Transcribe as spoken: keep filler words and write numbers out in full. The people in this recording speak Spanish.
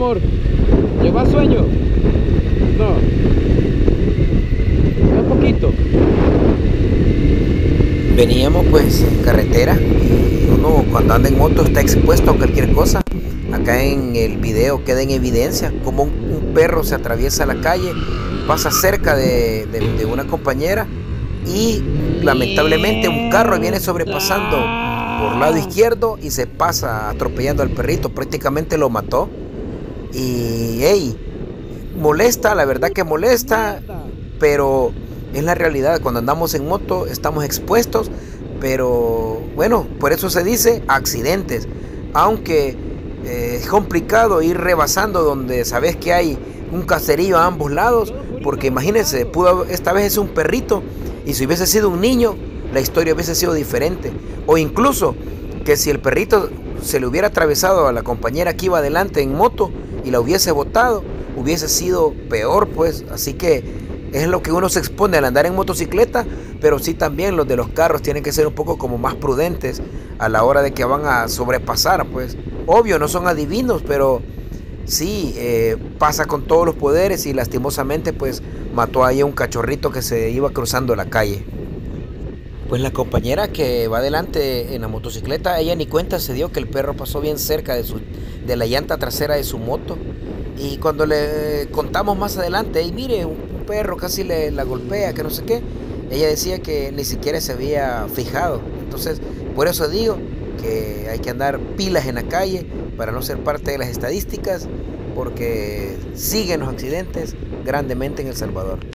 amor? ¿Llegó a sueño? No. Un poquito. Veníamos pues en carretera y uno cuando anda en moto está expuesto a cualquier cosa. Acá en el video queda en evidencia como un, un perro se atraviesa la calle, pasa cerca de, de, de una compañera y lamentablemente un carro viene sobrepasando por lado izquierdo y se pasa atropellando al perrito, prácticamente lo mató. Y hey, molesta, la verdad que molesta, pero es la realidad. Cuando andamos en moto estamos expuestos, pero bueno, por eso se dice accidentes. Aunque eh, es complicado ir rebasando donde sabes que hay un caserío a ambos lados, porque imagínense, pudo, esta vez es un perrito y si hubiese sido un niño, la historia hubiese sido diferente. O incluso que si el perrito se le hubiera atravesado a la compañera que iba adelante en moto y la hubiese botado, hubiese sido peor, pues. Así que es lo que uno se expone al andar en motocicleta, pero sí también los de los carros tienen que ser un poco como más prudentes a la hora de que van a sobrepasar, pues. Obvio, no son adivinos, pero sí, eh, pasa con todos los poderes y lastimosamente pues mató ahí a un cachorrito que se iba cruzando la calle. Pues la compañera que va adelante en la motocicleta, ella ni cuenta se dio que el perro pasó bien cerca de, su, de la llanta trasera de su moto. Y cuando le contamos más adelante, y mire, un, un perro casi le, la golpea, que no sé qué, ella decía que ni siquiera se había fijado. Entonces, por eso digo que hay que andar pilas en la calle para no ser parte de las estadísticas, porque siguen los accidentes grandemente en El Salvador.